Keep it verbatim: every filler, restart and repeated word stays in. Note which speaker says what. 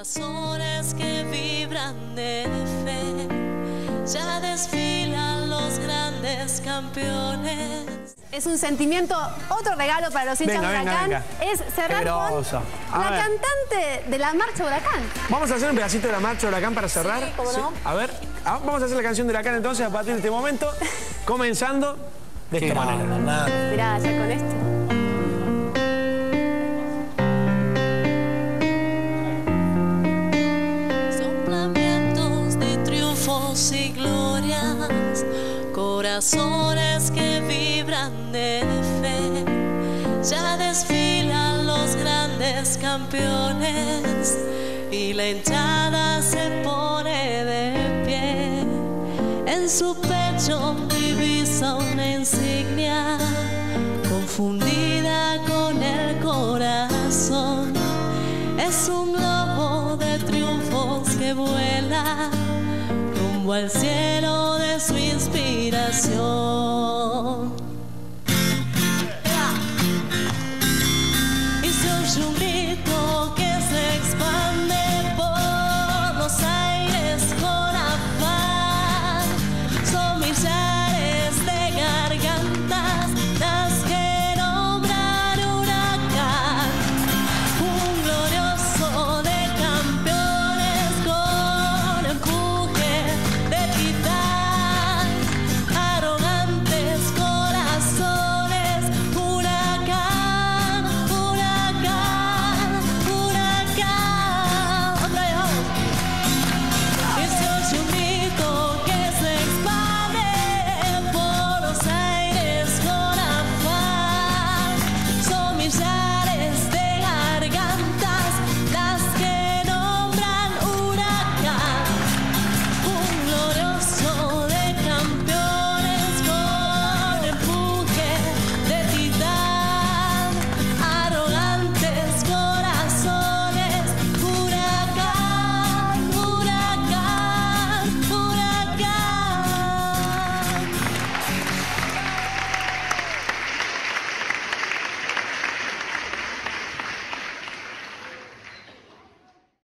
Speaker 1: Corazones que vibran de fe, ya desfilan los grandes campeones.
Speaker 2: Es un sentimiento, otro regalo para los hinchas
Speaker 3: venga,
Speaker 2: de Huracán,
Speaker 3: venga, venga.
Speaker 2: es cerrar con la
Speaker 3: ver.
Speaker 2: cantante de la Marcha Huracán.
Speaker 3: Vamos a hacer un pedacito de la Marcha Huracán para cerrar.
Speaker 2: Sí, ¿cómo no?
Speaker 3: A ver, vamos a hacer la canción de Huracán entonces a partir de este momento, comenzando de esta manera.
Speaker 2: Mirá, ya con esto.
Speaker 1: Soplamientos de triunfos y glorias, corazones que vibran de fe, ya desfilan los grandes campeones y la hinchada se pone de pie. En su pecho divisa una insignia, confundida con el corazón. Es un globo de triunfos que vuela rumbo al cielo de su inspiración.